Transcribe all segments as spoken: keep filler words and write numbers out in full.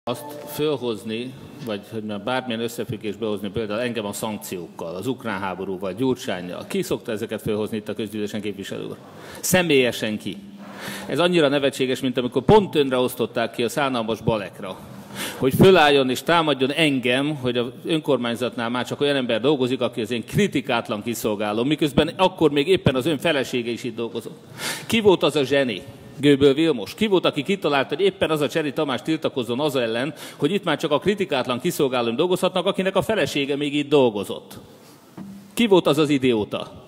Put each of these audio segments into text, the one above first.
Azt fölhozni, vagy hogy bármilyen összefüggésbe hozni, például engem a szankciókkal, az ukrán háborúval, Gyurcsánnyal. Ki szokta ezeket fölhozni itt a közgyűlésen, képviselő úr? Személyesen ki. Ez annyira nevetséges, mint amikor pont önre osztották ki a szánalmas balekra, hogy fölálljon és támadjon engem, hogy az önkormányzatnál már csak olyan ember dolgozik, aki az én kritikátlan kiszolgálom, miközben akkor még éppen az ön felesége is itt dolgozott. Ki volt az a zseni? Göböl Vilmos. Ki volt, aki kitalálta, hogy éppen az a Cseri Tamás tiltakozzon az ellen, hogy itt már csak a kritikátlan kiszolgálóim dolgozhatnak, akinek a felesége még itt dolgozott? Ki volt az az idióta?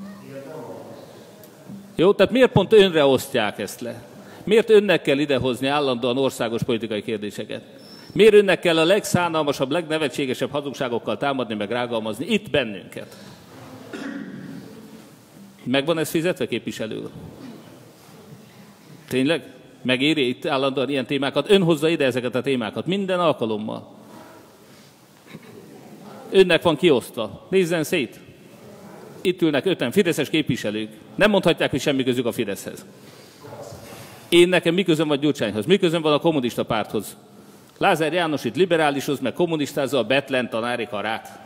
Jó, tehát miért pont önre osztják ezt le? Miért önnek kell idehozni állandóan országos politikai kérdéseket? Miért önnek kell a legszánalmasabb, legnevetségesebb hazugságokkal támadni, meg rágalmazni itt bennünket? Megvan ez fizetve, képviselő úr? Tényleg? Megéri itt állandóan ilyen témákat? Ön hozza ide ezeket a témákat minden alkalommal. Önnek van kiosztva. Nézzen szét. Itt ülnek öten fideszes képviselők. Nem mondhatják, hogy semmi közük a Fideszhez. Én nekem mi közöm van Gyurcsányhoz? Mi közöm van a kommunista párthoz? Lázár János itt liberálishoz, meg kommunistázza a Betlen tanári karát.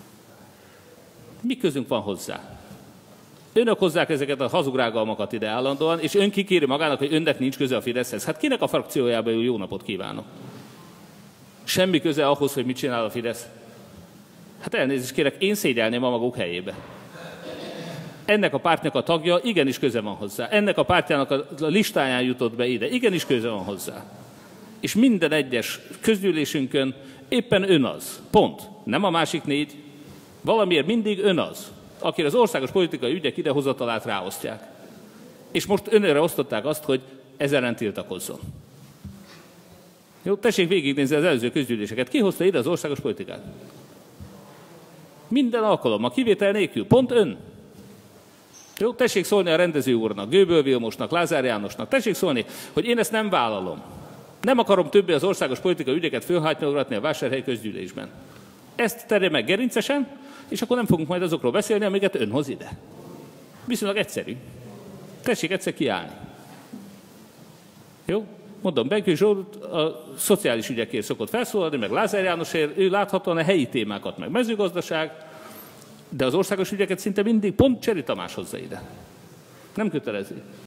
Mi közünk van hozzá? Önök hozzák ezeket a hazugrágalmakat ide állandóan, és ön kikéri magának, hogy önnek nincs köze a Fideszhez. Hát kinek a frakciójába jó, jó napot kívánok? Semmi köze ahhoz, hogy mit csinál a Fidesz. Hát elnézést kérek, én szégyelném a maguk helyébe. Ennek a pártnak a tagja, igenis köze van hozzá. Ennek a pártjának a listáján jutott be ide, igenis köze van hozzá. És minden egyes közgyűlésünkön éppen ön az. Pont. Nem a másik négy. Valamiért mindig ön az, akire az országos politikai ügyek idehozatalát ráosztják. És most önre osztották azt, hogy ezzel ellen tiltakozzon. Jó, tessék végignézni az előző közgyűléseket. Ki hozta ide az országos politikát? Minden alkalommal, kivétel nélkül. Pont ön. Jó, tessék szólni a rendező úrnak, Göböl Vilmosnak, Lázár Jánosnak. Tessék szólni, hogy én ezt nem vállalom. Nem akarom többé az országos politikai ügyeket fölhátnyolgatni a Vásárhelyi közgyűlésben. Ezt terje meg gerincesen, és akkor nem fogunk majd azokról beszélni, amiket ön hoz ide. Viszonylag egyszerű. Tessék egyszer kiállni. Jó? Mondom, Benkő Zsolt a szociális ügyekért szokott felszólalni, meg Lázár Jánosért, ő láthatóan a helyi témákat, meg mezőgazdaság, de az országos ügyeket szinte mindig pont Cseri Tamás hozza ide. Nem kötelező.